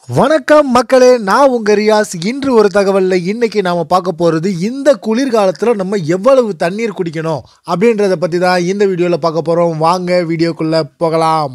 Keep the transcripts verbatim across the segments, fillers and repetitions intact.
வணக்கம் மக்களே, நான் உங்க ரியாஸ். இன்று ஒரு தகவல்ல இன்னைக்கு நாம பார்க்க போறது இந்த குளிர்காலத்துல நம்ம எவ்வளவு தண்ணீர் குடிக்கணும் அப்படின்றத பத்தி தான் இந்த வீடியோல பார்க்க போறோம். வாங்க வீடியோக்குள்ள போகலாம்.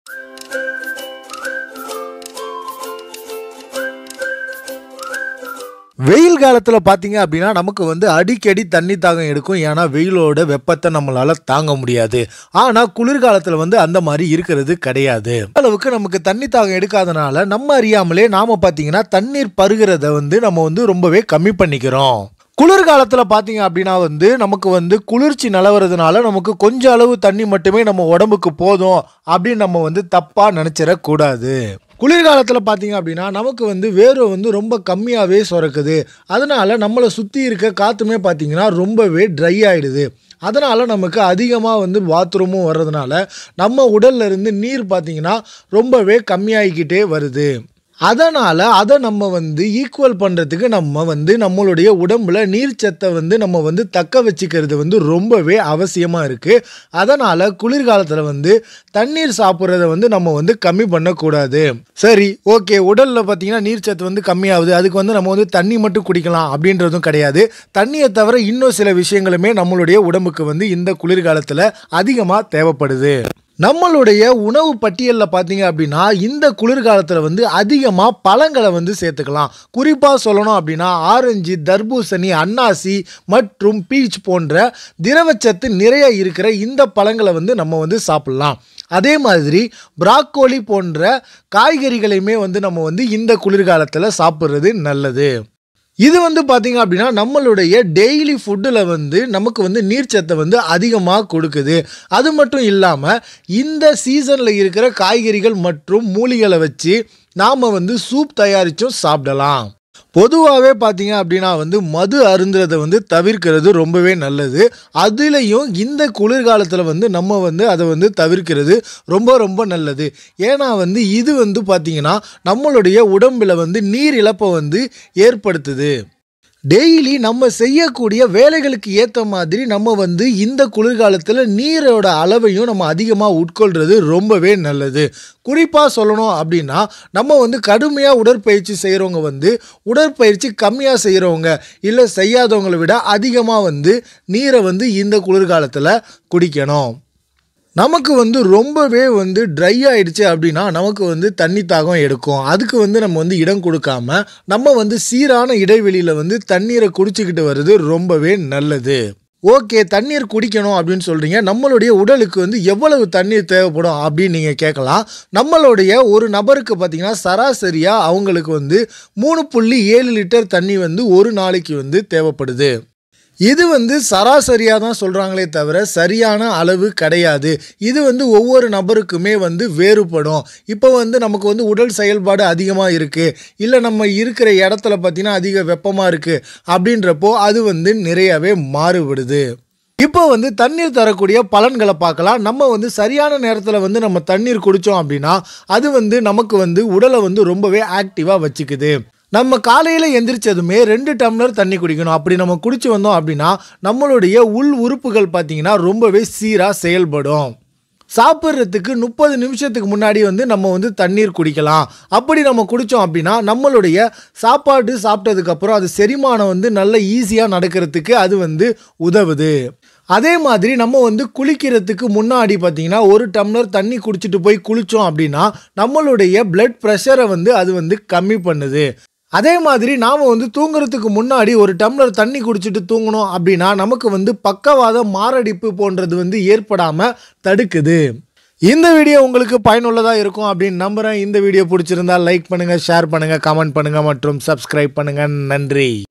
வெயில் காலத்துல பாத்தீங்க அப்படின்னா நமக்கு வந்து அடிக்கடி தண்ணி தாகம் எடுக்கும். ஏன்னா வெயிலோட வெப்பத்தை நம்மளால தாங்க முடியாது. ஆனா குளிர்காலத்துல வந்து அந்த மாதிரி இருக்கிறது கிடையாது. அளவுக்கு நமக்கு தண்ணி தாகம் எடுக்காதனால நம்ம அறியாமலே நாம பாத்தீங்கன்னா தண்ணீர் பருகிறத வந்து நம்ம வந்து ரொம்பவே கம்மி பண்ணிக்கிறோம். குளிர்காலத்துல பாத்தீங்க அப்படின்னா வந்து நமக்கு வந்து குளிர்ச்சி நிலவறதுனால நமக்கு கொஞ்ச அளவு தண்ணி மட்டுமே நம்ம உடம்புக்கு போதும் அப்படின்னு நம்ம வந்து தப்பா நினைச்சிடக்கூடாது. குளிர்காலத்துல பாத்தீங்க அப்படின்னா நமக்கு வந்து வேர்வை வந்து ரொம்ப கம்மியாவே சுரக்குது. அதனால நம்மளை சுத்தி இருக்க காத்துமே பாத்தீங்கன்னா ரொம்பவே ட்ரை ஆயிடுது. அதனால நமக்கு அதிகமாக வந்து பாத்ரூமும் வர்றதுனால நம்ம உடல்ல இருந்து நீர் பாத்தீங்கன்னா ரொம்பவே கம்மியாகிக்கிட்டே வருது. அதனால் அதை நம்ம வந்து ஈக்குவல் பண்ணுறதுக்கு நம்ம வந்து நம்மளுடைய உடம்புல நீர் சத்தை வந்து நம்ம வந்து தக்க வச்சுக்கிறது வந்து ரொம்பவே அவசியமாக இருக்குது. அதனால் குளிர்காலத்தில் வந்து தண்ணீர் சாப்பிட்றத வந்து நம்ம வந்து கம்மி பண்ணக்கூடாது. சரி, ஓகே, உடலில் பார்த்தீங்கன்னா நீர் சத்து வந்து கம்மியாகுது, அதுக்கு வந்து நம்ம வந்து தண்ணி மட்டும் குடிக்கலாம் அப்படின்றதும் கிடையாது. தண்ணியை தவிர இன்னும் சில விஷயங்களுமே நம்மளுடைய உடம்புக்கு வந்து இந்த குளிர்காலத்தில் அதிகமாக தேவைப்படுது. நம்மளுடைய உணவு பட்டியலில் பார்த்தீங்க அப்படின்னா இந்த குளிர்காலத்தில் வந்து அதிகமாக பழங்களை வந்து சேர்த்துக்கலாம். குறிப்பாக சொல்லணும் அப்படின்னா ஆரஞ்சு, தர்பூசணி, அன்னாசி மற்றும் பீச் போன்ற திரவச்சத்து நிறைய இருக்கிற இந்த பழங்களை வந்து நம்ம வந்து சாப்பிட்லாம். அதே மாதிரி பிராக்கோலி போன்ற காய்கறிகளையுமே வந்து நம்ம வந்து இந்த குளிர்காலத்தில் சாப்பிட்றது நல்லது. இது வந்து பார்த்தீங்க அப்படின்னா நம்மளுடைய டெய்லி ஃபுட்டில் வந்து நமக்கு வந்து நீர்ச்சத்தை வந்து அதிகமாக கொடுக்குது. அது மட்டும் இல்லாமல் இந்த சீசனில் இருக்கிற காய்கறிகள் மற்றும் மூலிகளை வச்சு நாம் வந்து சூப் தயாரித்தும் சாப்பிடலாம். பொதுவாகவே பார்த்தீங்க அப்படின்னா வந்து மது அருந்துறதை வந்து தவிர்க்கிறது ரொம்பவே நல்லது. அதுலேயும் இந்த குளிர்காலத்தில் வந்து நம்ம வந்து அதை வந்து தவிர்க்கிறது ரொம்ப ரொம்ப நல்லது. ஏன்னா வந்து இது வந்து பார்த்திங்கன்னா நம்மளுடைய உடம்பில் வந்து நீர் இழப்பை வந்து ஏற்படுத்துது. டெய்லி நம்ம செய்யக்கூடிய வேலைகளுக்கு ஏற்ற மாதிரி நம்ம வந்து இந்த குளிர்காலத்தில் நீரோட அளவையும் நம்ம அதிகமாக உட்கொள்கிறது ரொம்பவே நல்லது. குறிப்பாக சொல்லணும் அப்படின்னா நம்ம வந்து கடுமையாக உடற்பயிற்சி செய்கிறவங்க வந்து உடற்பயிற்சி கம்மியாக செய்கிறவங்க இல்லை செய்யாதவங்களை விட அதிகமாக வந்து நீரை வந்து இந்த குளிர்காலத்தில் குடிக்கணும். நமக்கு வந்து ரொம்பவே வந்து ட்ரை ஆகிடுச்சு அப்படின்னா நமக்கு வந்து தண்ணி தாகம் எடுக்கும். அதுக்கு வந்து நம்ம வந்து இடம் கொடுக்காம நம்ம வந்து சீரான இடைவெளியில் வந்து தண்ணீரை குடிச்சிக்கிட்டு வர்றது ரொம்பவே நல்லது. ஓகே, தண்ணீர் குடிக்கணும் அப்படின்னு சொல்கிறீங்க, நம்மளுடைய உடலுக்கு வந்து எவ்வளவு தண்ணீர் தேவைப்படும் அப்படின்னு நீங்கள் கேட்கலாம். நம்மளுடைய ஒரு நபருக்கு பார்த்திங்கன்னா சராசரியாக அவங்களுக்கு வந்து மூணு புள்ளி ஏழு லிட்டர் தண்ணி வந்து ஒரு நாளைக்கு வந்து தேவைப்படுது. இது வந்து சராசரியாக தான் சொல்கிறாங்களே தவிர சரியான அளவு கிடையாது. இது வந்து ஒவ்வொரு நபருக்குமே வந்து வேறுபடும். இப்போ வந்து நமக்கு வந்து உடல் செயல்பாடு அதிகமாக இருக்குது, இல்லை நம்ம இருக்கிற இடத்துல பார்த்திங்கன்னா அதிக வெப்பமாக இருக்குது அப்படின்றப்போ அது வந்து நிறையவே மாறுபடுது. இப்போ வந்து தண்ணீர் தரக்கூடிய பலன்களை பார்க்கலாம். நம்ம வந்து சரியான நேரத்தில் வந்து நம்ம தண்ணீர் குடித்தோம் அப்படின்னா அது வந்து நமக்கு வந்து உடலை வந்து ரொம்பவே ஆக்டிவாக வச்சுக்குது. நம்ம காலையில் எந்திரிச்சதுமே ரெண்டு டம்ளர் தண்ணி குடிக்கணும். அப்படி நம்ம குடிச்சு வந்தோம் அப்படின்னா நம்மளுடைய உள் உறுப்புகள் பார்த்திங்கன்னா ரொம்பவே சீராக செயல்படும். சாப்பிட்றதுக்கு முப்பது நிமிஷத்துக்கு முன்னாடி வந்து நம்ம வந்து தண்ணீர் குடிக்கலாம். அப்படி நம்ம குடித்தோம் அப்படின்னா நம்மளுடைய சாப்பாடு சாப்பிட்டதுக்கப்புறம் அது செரிமானம் வந்து நல்ல ஈஸியாக நடக்கிறதுக்கு அது வந்து உதவுது. அதே மாதிரி நம்ம வந்து குளிக்கிறதுக்கு முன்னாடி பார்த்திங்கன்னா ஒரு டம்ளர் தண்ணி குடிச்சிட்டு போய் குளித்தோம் அப்படின்னா நம்மளுடைய பிளட் ப்ரெஷரை வந்து அது வந்து கம்மி பண்ணுது. அதே மாதிரி நாம் வந்து தூங்குறதுக்கு முன்னாடி ஒரு டம்ளர் தண்ணி குடிச்சிட்டு தூங்கணும் அப்படின்னா நமக்கு வந்து பக்கவாதம், மாரடைப்பு போன்றது வந்து ஏற்படாமல் தடுக்குது. இந்த வீடியோ உங்களுக்கு பயனுள்ளதாக இருக்கும் அப்படின்னு நம்புகிறேன். இந்த வீடியோ பிடிச்சிருந்தால் லைக் பண்ணுங்கள், ஷேர் பண்ணுங்கள், கமெண்ட் பண்ணுங்கள் மற்றும் சப்ஸ்கிரைப் பண்ணுங்கள். நன்றி.